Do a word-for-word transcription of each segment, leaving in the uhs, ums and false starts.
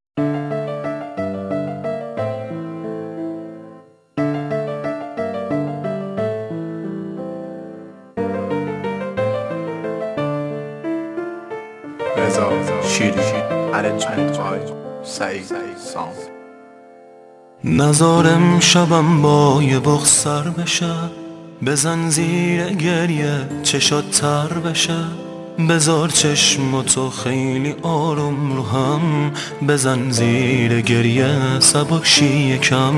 Reza, Shiri, arrangement by Saeed Song. نذارم شبم با یه بغض سر بشه، بزن زیر گریه چشات تر بشه. بذار چشم تو خیلی آروم رو هم، بزن زیر گریه سبک شی یکم.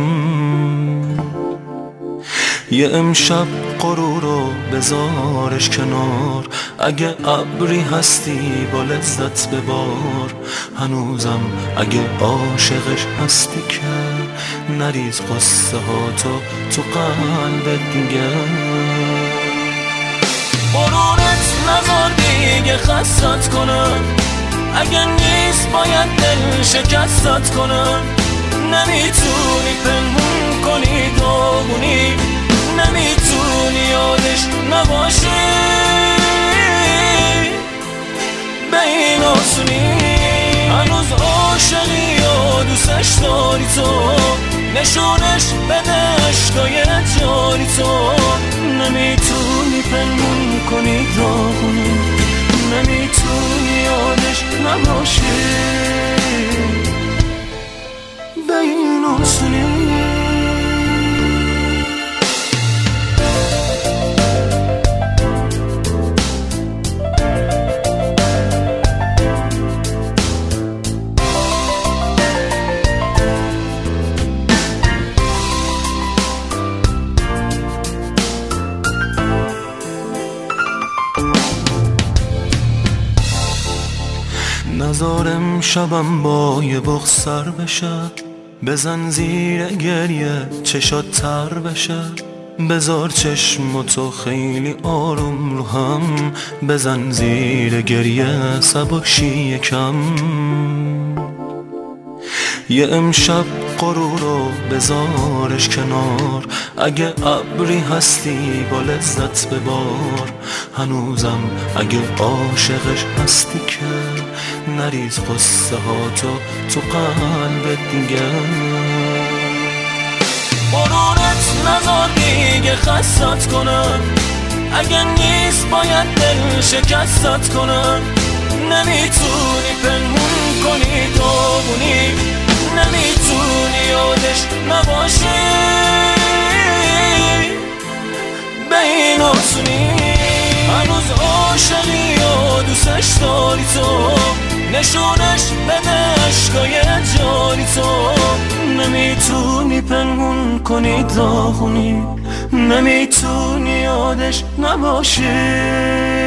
یه امشب غرورو بذارش کنار، اگه ابری هستی با لذت ببار. هنوزم اگه عاشقش هستی که نریز قصه ها تو تو قلبت دیگه. غرورت نذار دیگه خستت کنم، اگه نیست باید دل شکستت کنم. نمیتونی پنهون کنی داغونی، نمیتونی یادش نباشی به این آسونی. هنوز عاشقی و دوستش داری تو، نشونش بده عشقای جاری تو. نمیتونی پنهون کنی داغونی، نمیتونی یادش نباشی به این آسونی. نذارم شبم با یه بغض سر بشه، بزن زیر گریه چشات تر بشه. بذار چشم تو خیلی آروم رو هم، بزن زیر گریه سبک شی یکم. یه امشب غرورو بذارش کنار، اگه ابری هستی با لذت ببار. هنوزم اگه عاشقش هستی که نریز قصه ها تو تو قلبت دیگه. غرورت نذار دیگه خستت کنم، اگه نیست باید دل شکستت کنم. نمیتونی پنهون کنی داغونی، نمیتونی یادش نباشی به این آسونی. هنوز عاشقی و دوستش داری تو، نشونش بده عشقای جاری تو. نمیتونی پنهون کنی داغونی، نمیتونی یادش نباشی